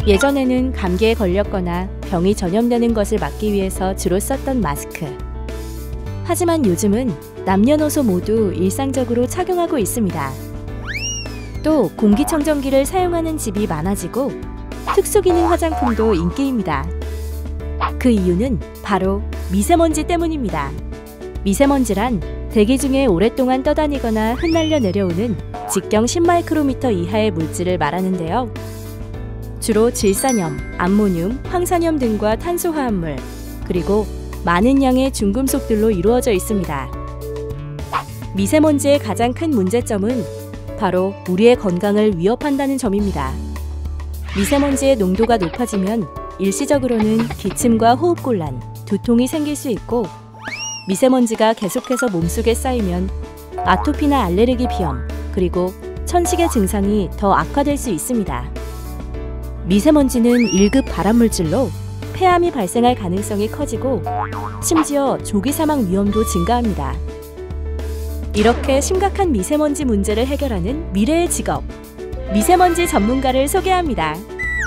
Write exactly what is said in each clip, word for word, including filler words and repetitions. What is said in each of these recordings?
예전에는 감기에 걸렸거나 병이 전염되는 것을 막기 위해서 주로 썼던 마스크. 하지만 요즘은 남녀노소 모두 일상적으로 착용하고 있습니다. 또 공기청정기를 사용하는 집이 많아지고 특수기능 화장품도 인기입니다. 그 이유는 바로 미세먼지 때문입니다. 미세먼지란 대기 중에 오랫동안 떠다니거나 흩날려 내려오는 직경 십 마이크로미터 이하의 물질을 말하는데요. 주로 질산염, 암모늄, 황산염 등과 탄소화합물, 그리고 많은 양의 중금속들로 이루어져 있습니다. 미세먼지의 가장 큰 문제점은 바로 우리의 건강을 위협한다는 점입니다. 미세먼지의 농도가 높아지면 일시적으로는 기침과 호흡곤란, 두통이 생길 수 있고, 미세먼지가 계속해서 몸속에 쌓이면 아토피나 알레르기 비염, 그리고 천식의 증상이 더 악화될 수 있습니다. 미세먼지는 일 급 발암물질로 폐암이 발생할 가능성이 커지고 심지어 조기 사망 위험도 증가합니다. 이렇게 심각한 미세먼지 문제를 해결하는 미래의 직업, 미세먼지 전문가를 소개합니다.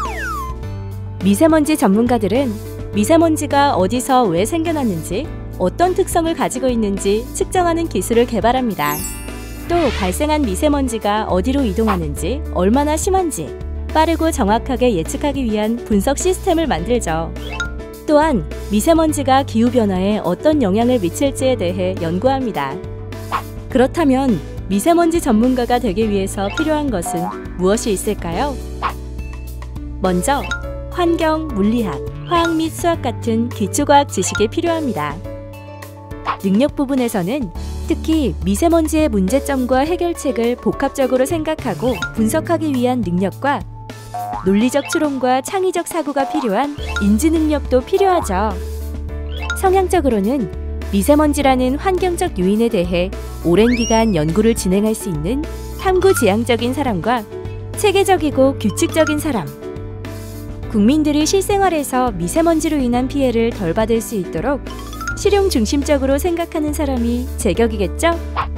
미세먼지 전문가들은 미세먼지가 어디서 왜 생겨났는지, 어떤 특성을 가지고 있는지 측정하는 기술을 개발합니다. 또 발생한 미세먼지가 어디로 이동하는지, 얼마나 심한지 빠르고 정확하게 예측하기 위한 분석 시스템을 만들죠. 또한 미세먼지가 기후변화에 어떤 영향을 미칠지에 대해 연구합니다. 그렇다면 미세먼지 전문가가 되기 위해서 필요한 것은 무엇이 있을까요? 먼저 환경, 물리학, 화학 및 수학 같은 기초과학 지식이 필요합니다. 능력 부분에서는 특히 미세먼지의 문제점과 해결책을 복합적으로 생각하고 분석하기 위한 능력과 논리적 추론과 창의적 사고가 필요한 인지 능력도 필요하죠. 성향적으로는 미세먼지라는 환경적 요인에 대해 오랜 기간 연구를 진행할 수 있는 탐구지향적인 사람과 체계적이고 규칙적인 사람, 국민들이 실생활에서 미세먼지로 인한 피해를 덜 받을 수 있도록 실용 중심적으로 생각하는 사람이 제격이겠죠?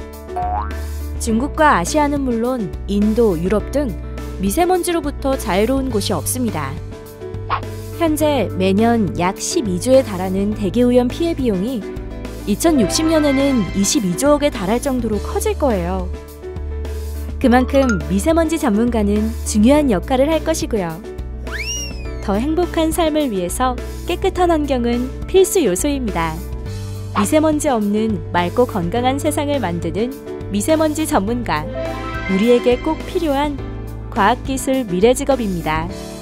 중국과 아시아는 물론 인도, 유럽 등 미세먼지로부터 자유로운 곳이 없습니다. 현재 매년 약 십이 조에 달하는 대기오염 피해 비용이 이천육십 년에는 이십이 조억에 달할 정도로 커질 거예요. 그만큼 미세먼지 전문가는 중요한 역할을 할 것이고요. 더 행복한 삶을 위해서 깨끗한 환경은 필수 요소입니다. 미세먼지 없는 맑고 건강한 세상을 만드는 미세먼지 전문가, 우리에게 꼭 필요한 과학기술 미래직업입니다.